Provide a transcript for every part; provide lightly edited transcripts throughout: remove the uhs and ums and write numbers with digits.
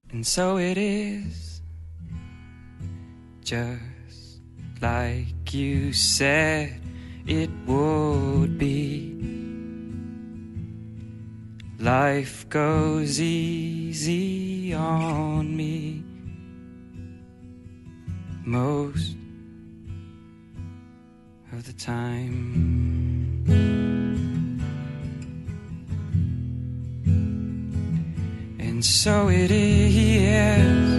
And so it is, just like you said it would be. Life goes easy on me most of the time. And so it is,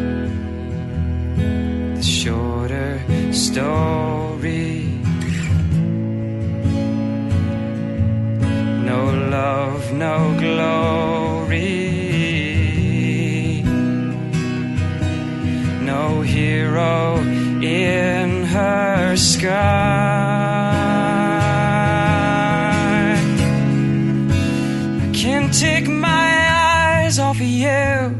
the shorter story. No love, no glory. No hero in her sky. I can't take my eyes off of you.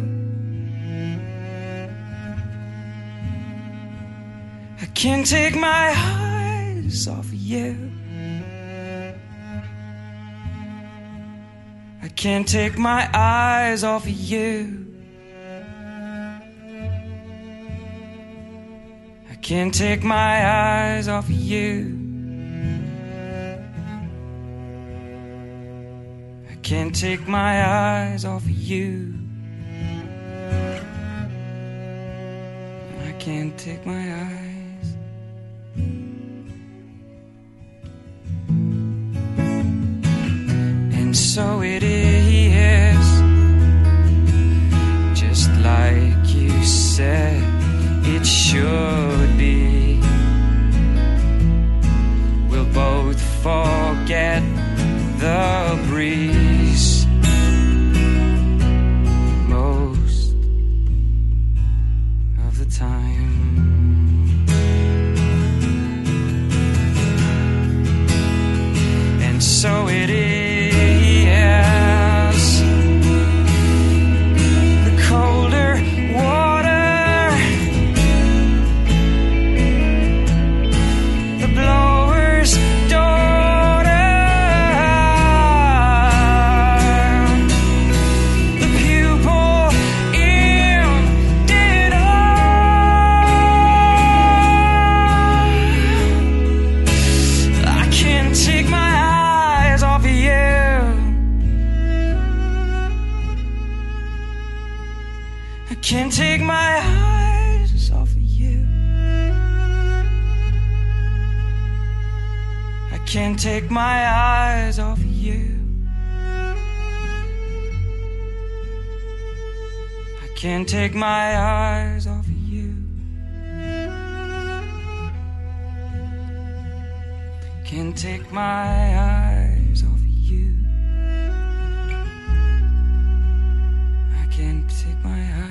I can't take my eyes off of you. I can't take my eyes off of you. I can't take my eyes off of you. I can't take my eyes off of you. I can't take my eyes. And so it is, just like you said it should be. We'll both forget the breeze most of the time. And so it is, can't take my eyes off of you. I can't take my eyes off of you. I can't take my eyes off of you. Can't take my eyes off of you. I can't take my eyes.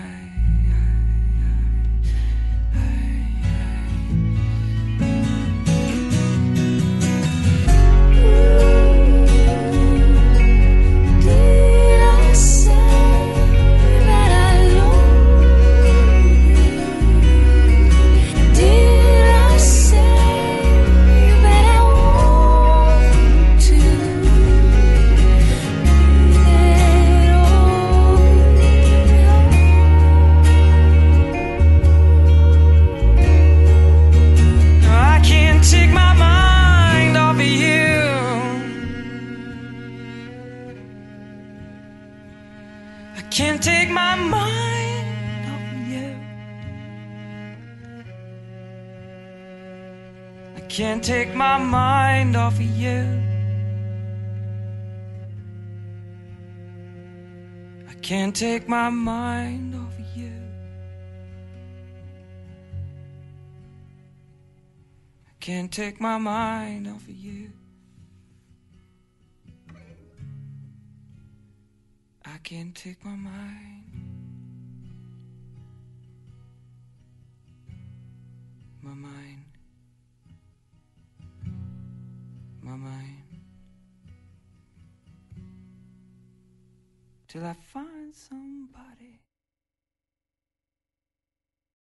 Can't take my mind off of you. I can't take my mind off of you. I can't take my mind off of you. I can't take my mind off of you. I can't take my mind. My mind. My mind. Till I find some